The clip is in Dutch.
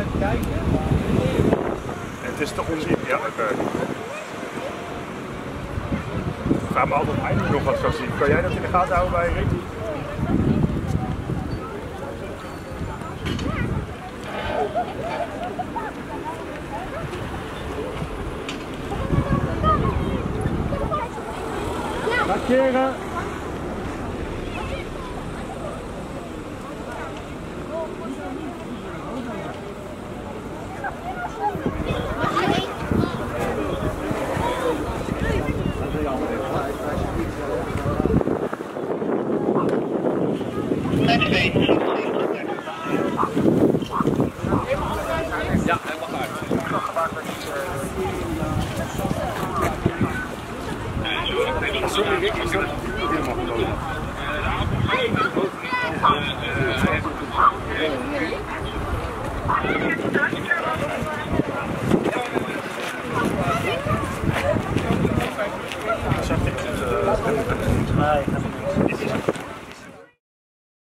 Het is te onzin, ja. Ik vraag me altijd eindelijk nog wat zo zien. Kan jij dat in de gaten houden bij Rick? Markeren! Ja, hij mag uit. Sorry Rick, is dat helemaal genomen? Zag je het? Nee,